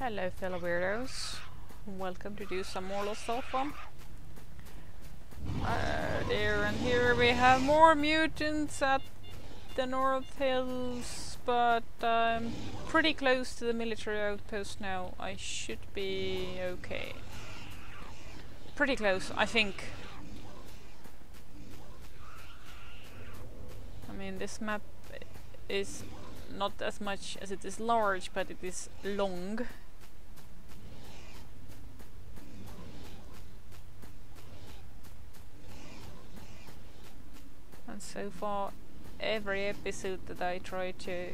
Hello fellow weirdos. Welcome to do some more Lost Alpha. There and here we have more mutants at the North Hills, but I'm pretty close to the military outpost now. I should be okay. Pretty close, I think. I mean, this map is not as much as it is large, but it is long. And so far, every episode that I try to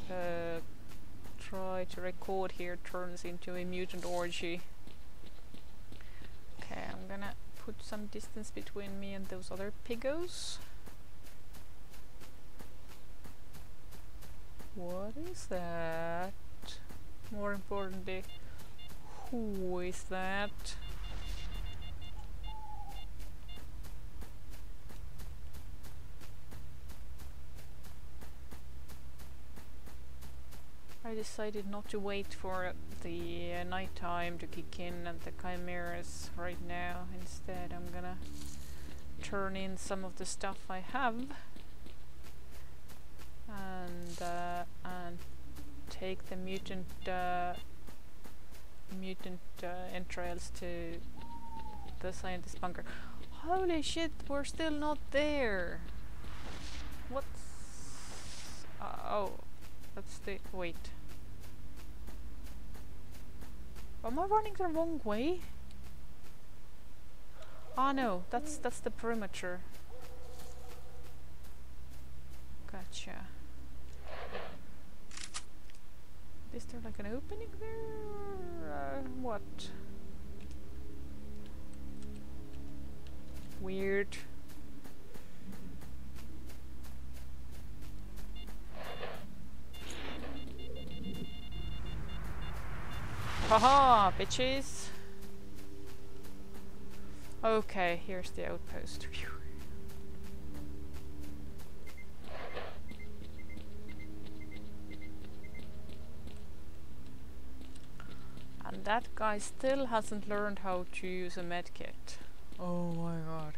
record here turns into a mutant orgy. Okay, I'm gonna put some distance between me and those other piggos. What is that? More importantly, who is that? I decided not to wait for the night time to kick in and the chimeras right now. Instead, I'm gonna turn in some of the stuff I have and take the mutant entrails to the scientist bunker. Holy shit, we're still not there. What's oh, that's the wait. Am I running the wrong way? Ah no, that's the perimeter. Gotcha. Is there like an opening there? What? Weird. Haha, bitches! Okay, here's the outpost. Phew. And that guy still hasn't learned how to use a medkit. Oh my god.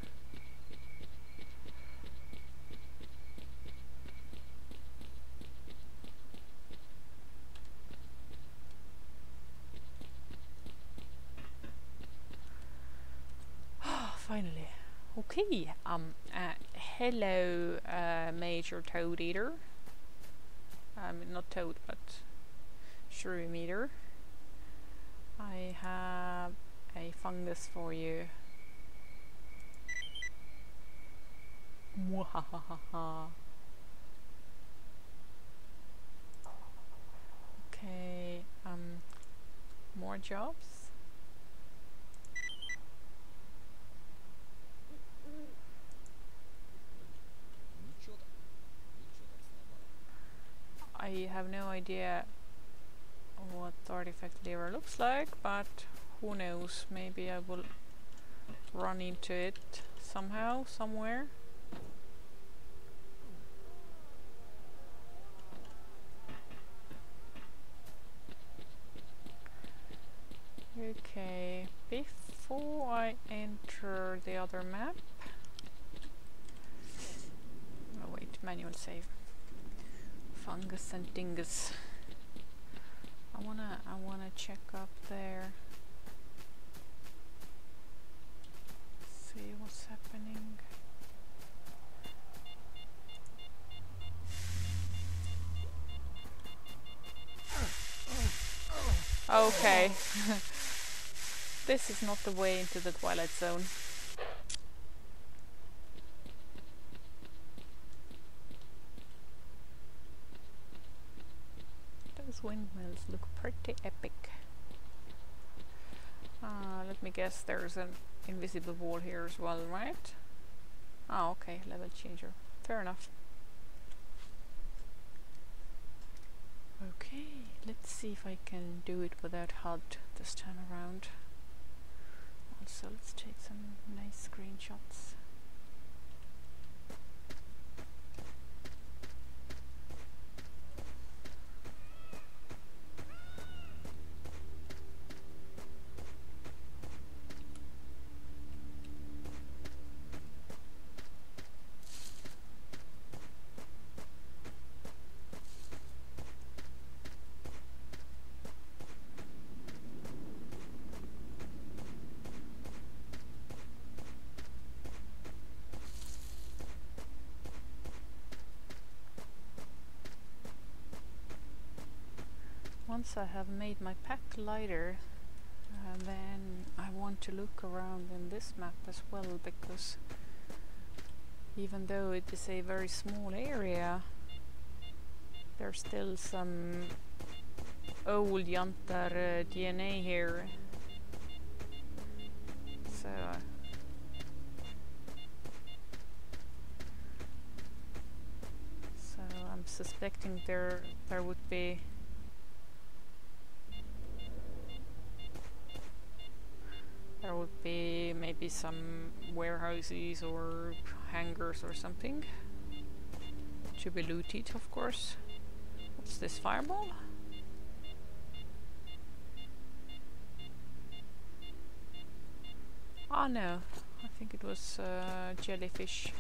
Finally. Okay, hello, Major Toad Eater. Not Toad, but Shroom Eater. I have a fungus for you. Mwahahaha. Okay, more jobs. I have no idea what the artifact lever looks like, but who knows, maybe I will run into it somehow, somewhere. Okay, before I enter the other map... Oh wait, manual save. Fungus and dingus. I wanna check up there. See what's happening. Okay. This is not the way into the Twilight Zone. Those windmills look pretty epic. Let me guess, there's an invisible wall here as well, right? Oh, okay, level changer. Fair enough. Okay, let's see if I can do it without HUD this time around. Also, let's take some nice screenshots. Once I have made my pack lighter, then I want to look around in this map as well, because even though it is a very small area, there's still some old Yantar DNA here. So I'm suspecting there would be maybe some warehouses or hangars or something to be looted, of course. What's this fireball? Ah, no, I think it was jellyfish.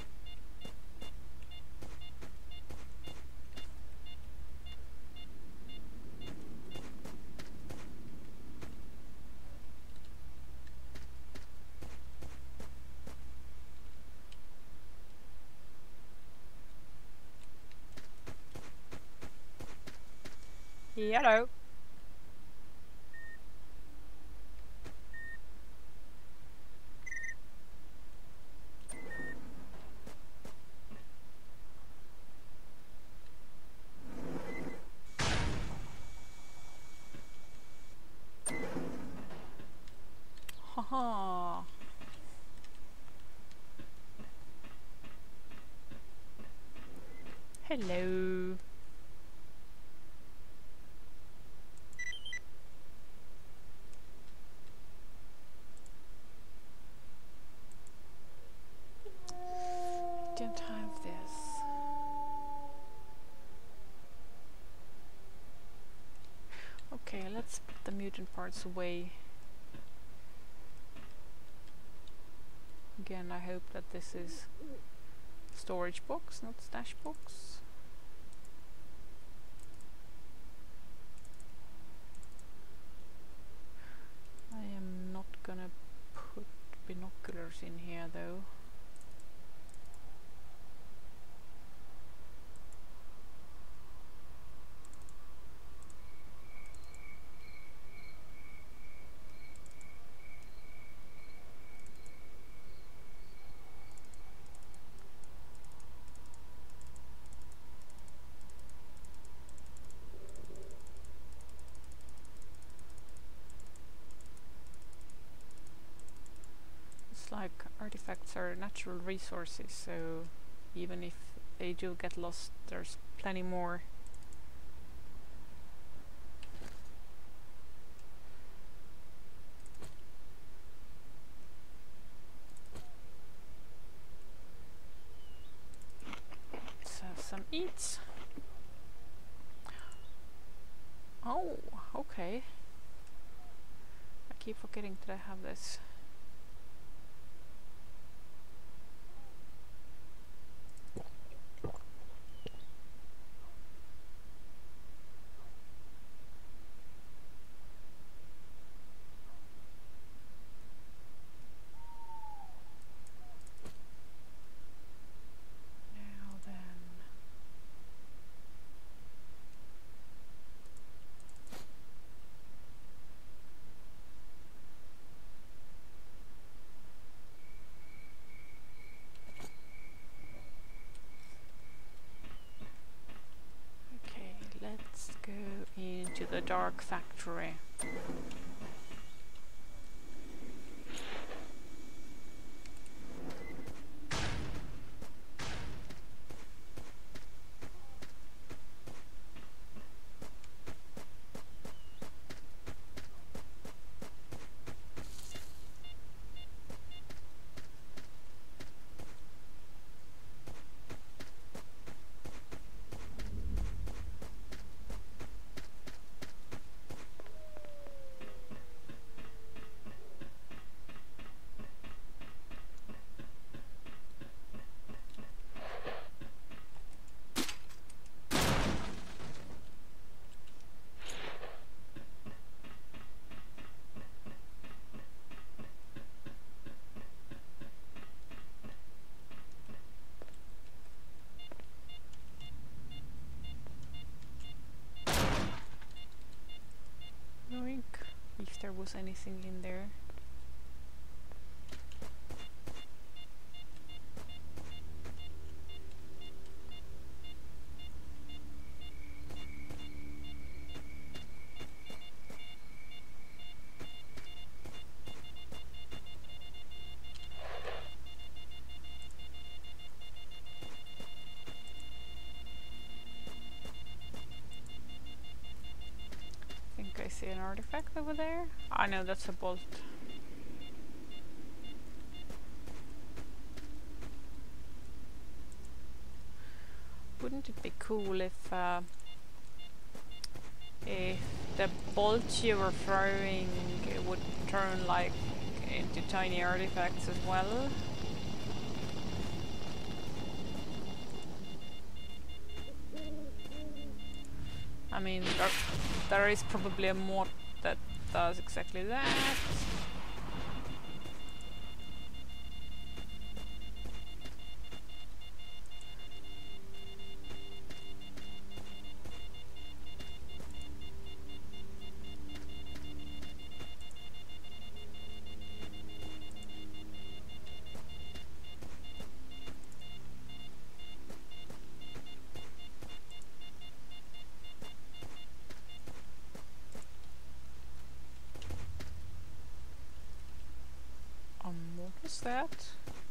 Hello. Haha. Hello. Don't have this. Okay, let's put the mutant parts away. Again, I hope that this is storage box, not stash box. I am not gonna put binoculars in here though. Like artifacts are natural resources, so even if they do get lost, there's plenty more. Let's have some eats. Oh, okay. I keep forgetting that I have this. Let's go into the dark factory. there was anything in there. I see an artifact over there. I know that's a bolt. Wouldn't it be cool if the bolt you were throwing would turn like into tiny artifacts as well? I mean, there is probably a mod that does exactly that. What was that?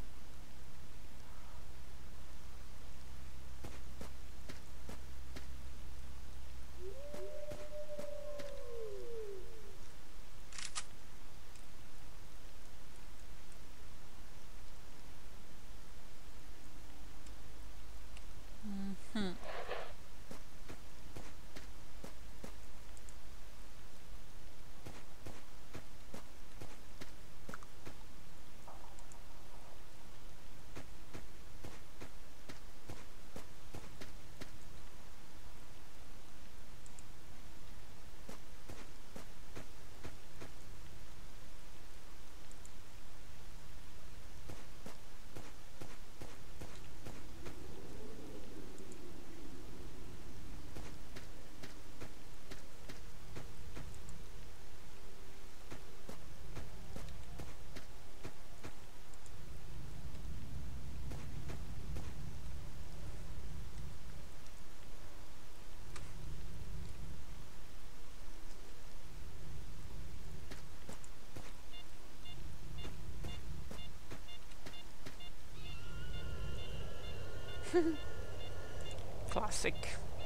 Classic.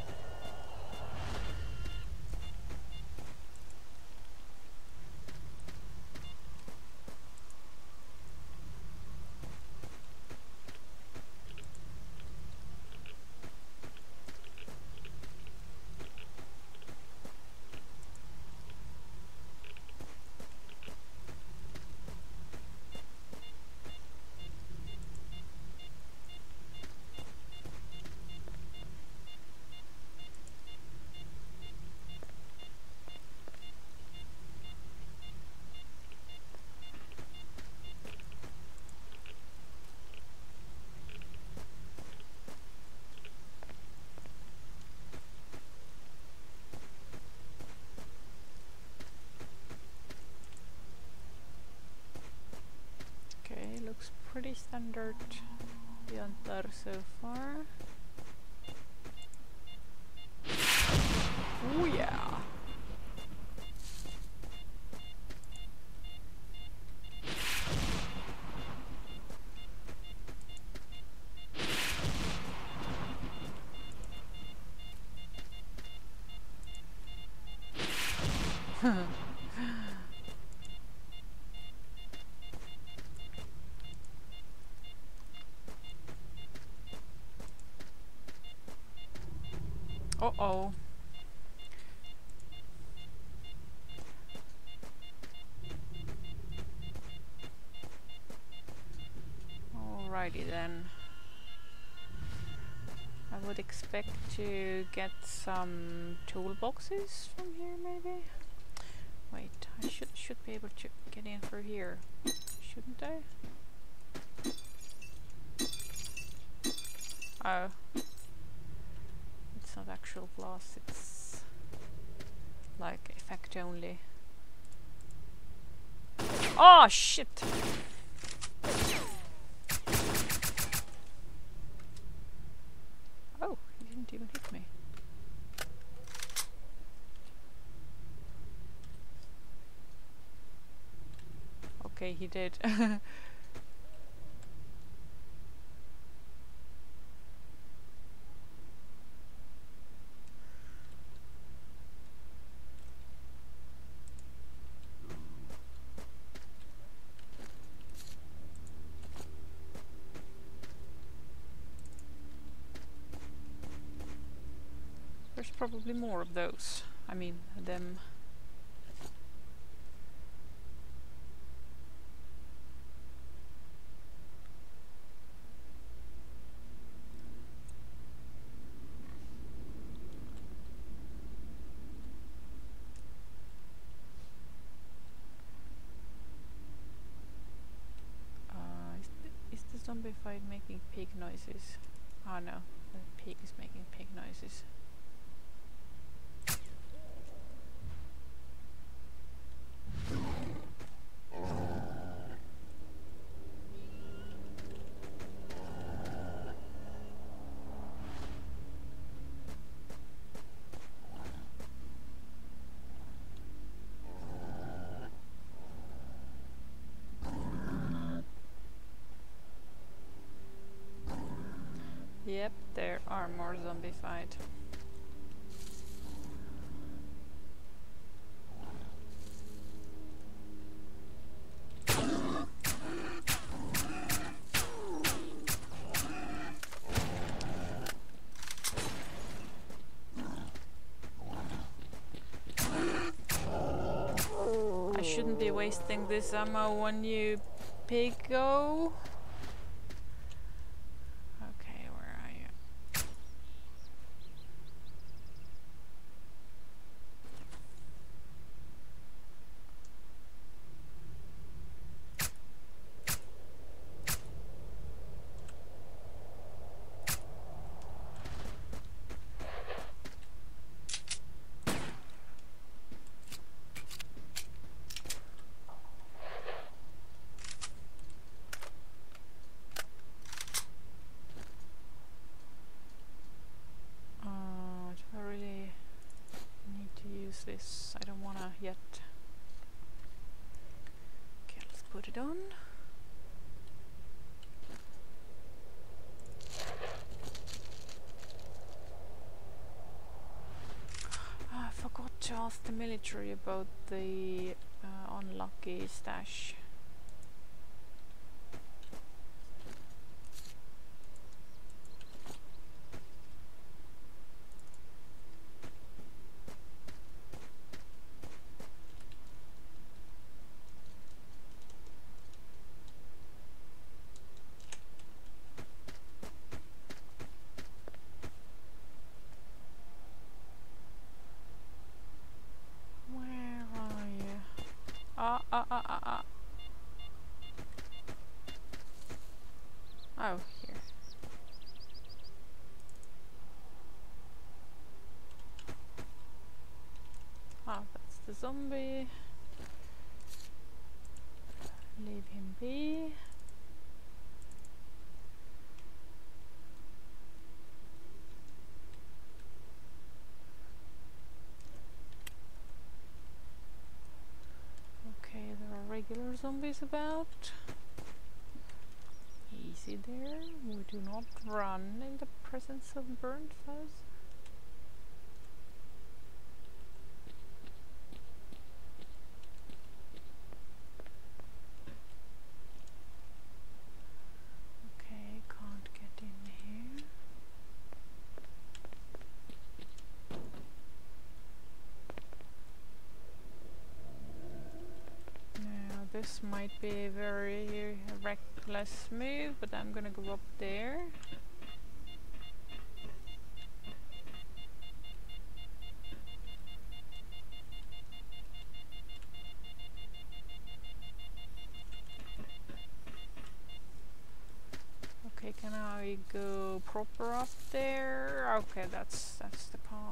Looks pretty standard beyond that so far. Oh yeah! Uh-oh. Alrighty then. I would expect to get some toolboxes from here maybe? Wait, I should be able to get in through here, shouldn't I? Oh. It's not actual glass, it's like effect only. Oh shit! Oh, he didn't even hit me. Okay, he did. There's probably more of those. I mean, them. Is the zombie fight making pig noises? Oh no, the pig is making pig noises. Yep, there are more zombie fight. I shouldn't be wasting this ammo on you, piggo. Okay, where are you? Do I really need to use this? I don't wanna yet. Okay, let's put it on. I forgot to ask the military about the unlucky stash. Where are you? Oh, here. Ah, that's the zombie. Leave him be. Okay, there are regular zombies about. Easy there. We do not run in the presence of burnt fuzz. Okay, can't get in here. Now this might be a very reckless move, but I'm gonna go up there. Okay, can I go proper up there? Okay, that's the path.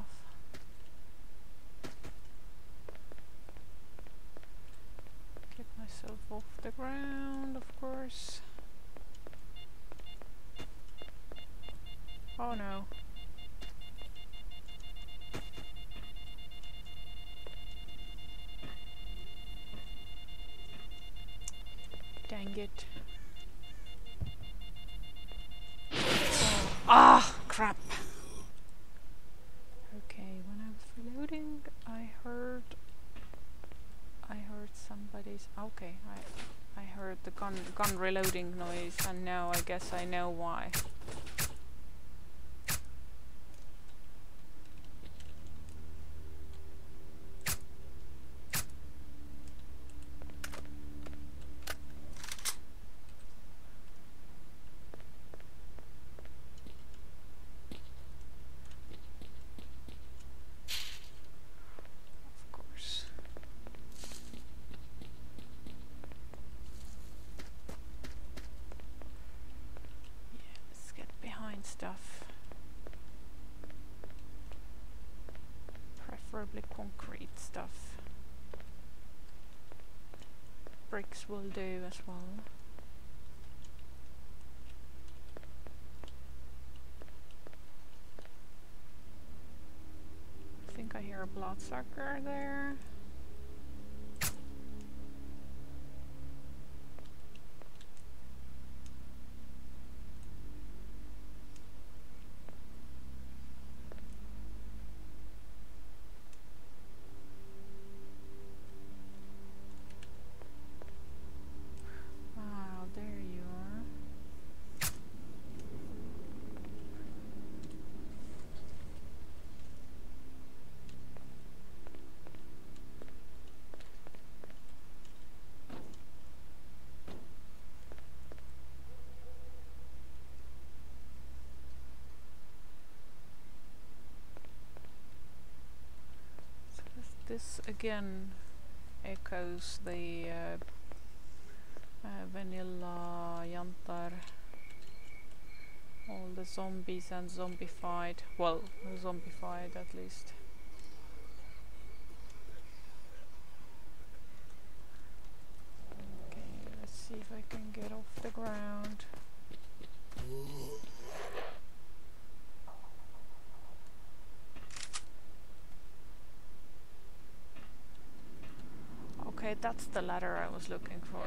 Get myself off the ground, of course. Oh no. Dang it. Ah, crap. Okay, when I was reloading, I heard somebody's. Okay, I heard the gun reloading noise, and now I guess I know why. Of course. Yeah, let's get behind stuff. Preferably concrete stuff. Bricks will do as well. I think I hear a bloodsucker there. Wow, there you are. So this again echoes the vanilla Yantar. All the zombies and zombified. Well, zombified at least. Okay, let's see if I can get off the ground. Okay, that's the ladder I was looking for.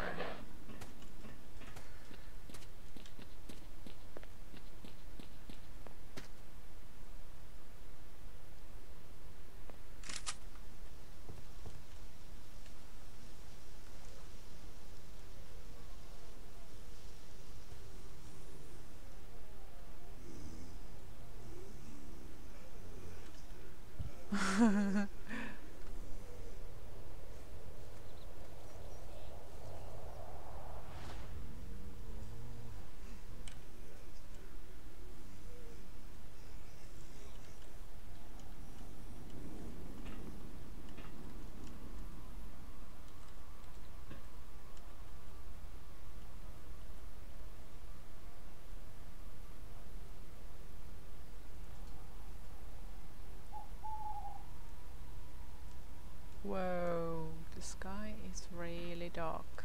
Whoa, the sky is really dark.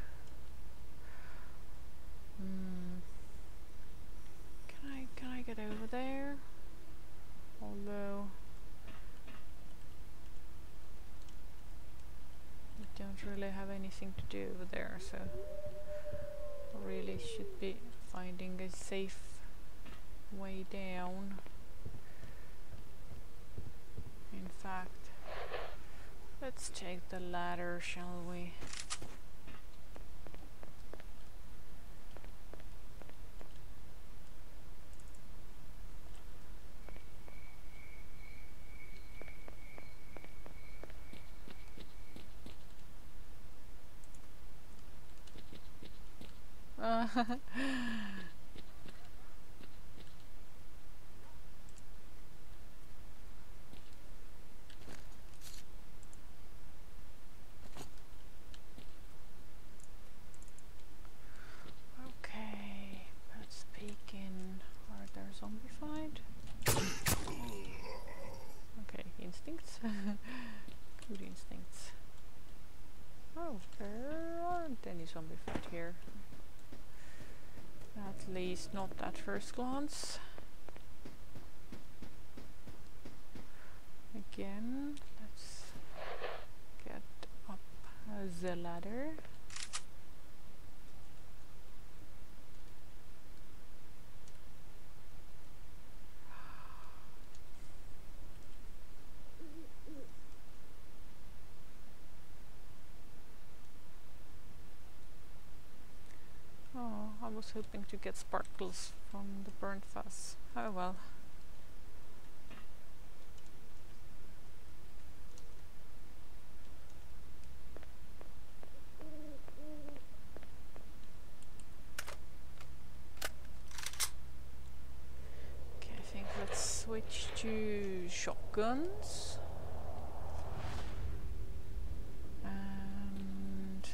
Can I get over there? Although I don't really have anything to do over there, so I really should be finding a safe way down. In fact, let's take the ladder, shall we? Okay, let's peek in. Are there zombified? Okay, instincts. Good instincts. Oh, there are isn't any zombie fight here. At least not at first glance. Again, let's get up the ladder. Oh, I was hoping to get sparkles from the burnt fuzz. Oh well. Okay, I think let's switch to shotguns. And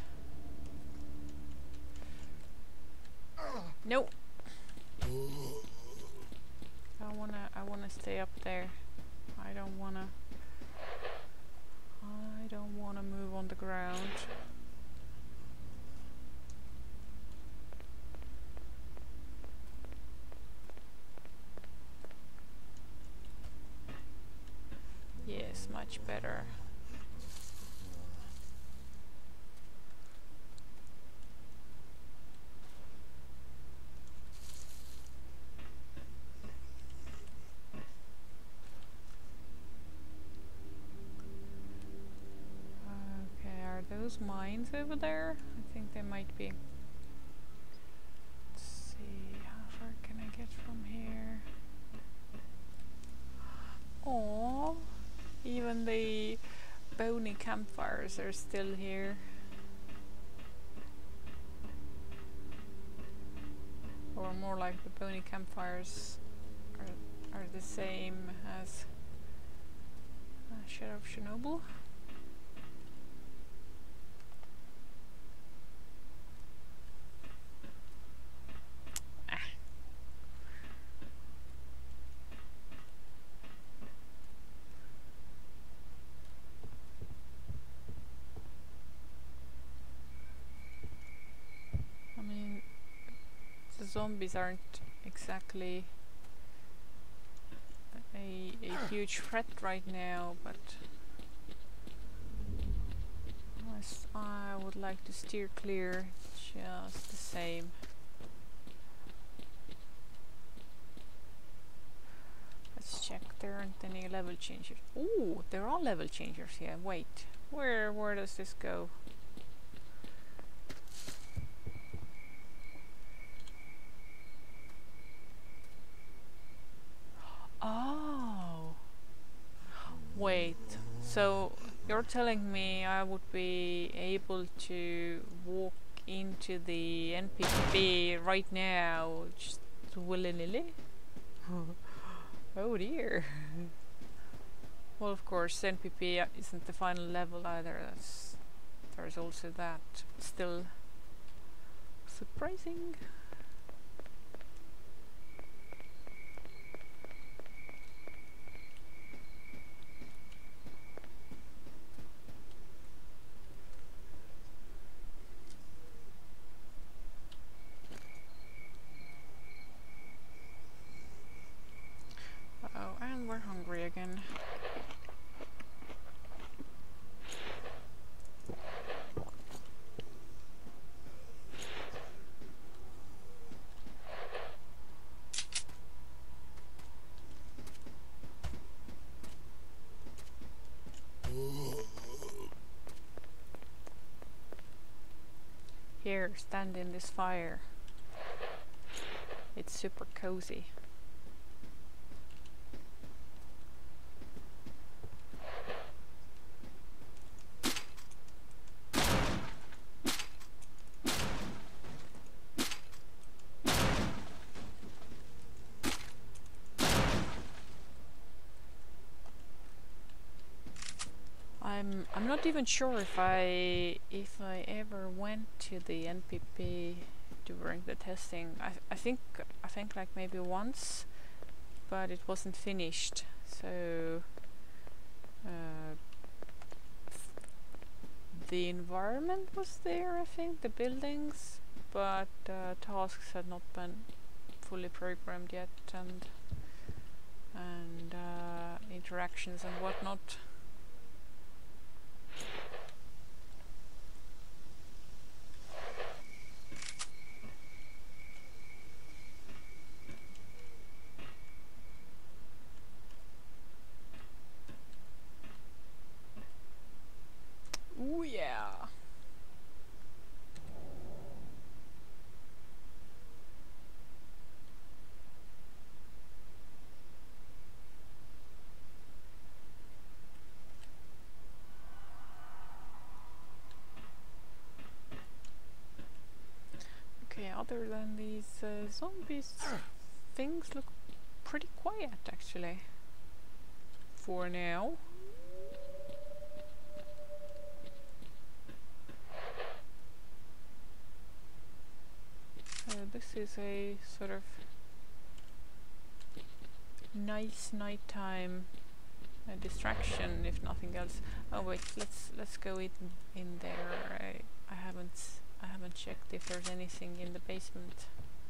no. I wanna stay up there. I don't wanna move on the ground. Yes, much better. Those mines over there? I think they might be. Let's see, how far can I get from here? Oh, even the bony campfires are still here. Or more like the bony campfires are the same as Shadow of Chernobyl. Zombies aren't exactly a huge threat right now, but I would like to steer clear just the same. Let's check there aren't any level changers. Ooh, there are level changers here. Wait, where does this go? Oh, wait, so you're telling me I would be able to walk into the NPP right now, just willy-nilly? Oh dear. Well, of course, NPP isn't the final level either. There's also that. Still surprising. Oh, and we're hungry again. Here, stand in this fire. It's super cozy. I'm not even sure if I ever went to the NPP during the testing. I think like maybe once, but it wasn't finished. So the environment was there, I think, the buildings, but tasks had not been fully programmed yet, and interactions and whatnot. Ooh, yeah. Okay, other than these zombies, things look pretty quiet actually. For now. This is a sort of nice nighttime distraction, if nothing else. Oh wait, let's go in there. I haven't checked if there's anything in the basement.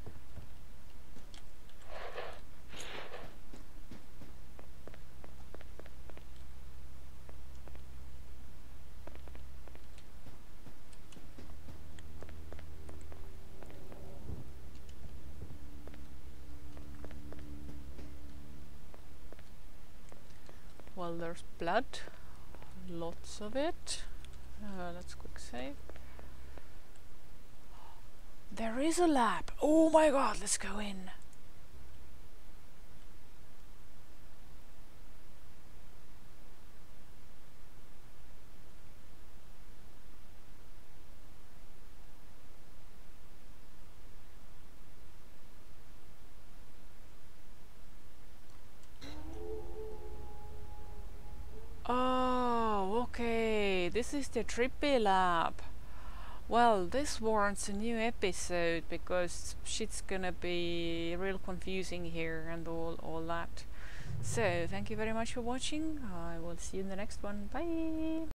Well, there's blood, lots of it. Let's quick save. There is a lab. Oh my god, let's go in. Oh, okay. This is the Trippy lab. Well, this warrants a new episode because shit's gonna be real confusing here and all that. So, thank you very much for watching. I will see you in the next one. Bye!